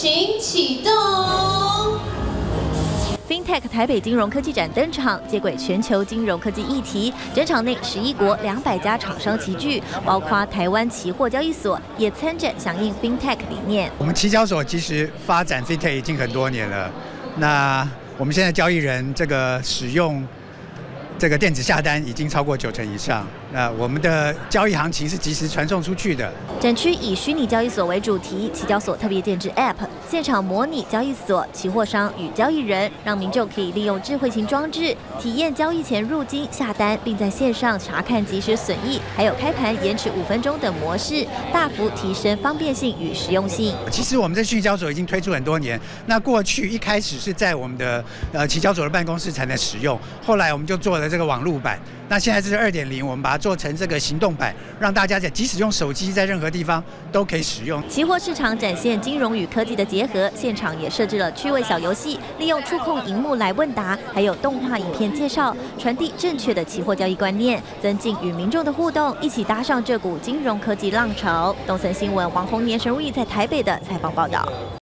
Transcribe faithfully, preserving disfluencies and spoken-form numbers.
请启动。 FinTech 台北金融科技展登场，接轨全球金融科技议题。展场内十一国两百家厂商齐聚，包括台湾期货交易所也参展，响应 FinTech 理念。 我们期交所其实发展 FinTech 已经很多年了，那我们现在交易人这个使用这个电子下单已经超过九成以上。那我们的交易行情是及时传送出去的。 展区以虚拟交易所为主题，期交所特别建制 App， 现场模拟交易所、期货商与交易人，让民众可以利用智慧型装置体验交易前入金下单，并在线上查看即时损益，还有开盘延迟五分钟等模式，大幅提升方便性与实用性。 其实我们在虚拟交易所已经推出很多年，那过去一开始是在我们的呃期交所的办公室才能使用，后来我们就做了这个网路版，那现在这是 二点零， 我们把它做成这个行动版，让大家在即使用手机在任何地方都可以使用。 期货市场展现金融与科技的结合，现场也设置了趣味小游戏，利用触控荧幕来问答，还有动画影片介绍，传递正确的期货交易观念，增进与民众的互动，一起搭上这股金融科技浪潮。东森新闻王宏年、沈如意在台北的采访报道。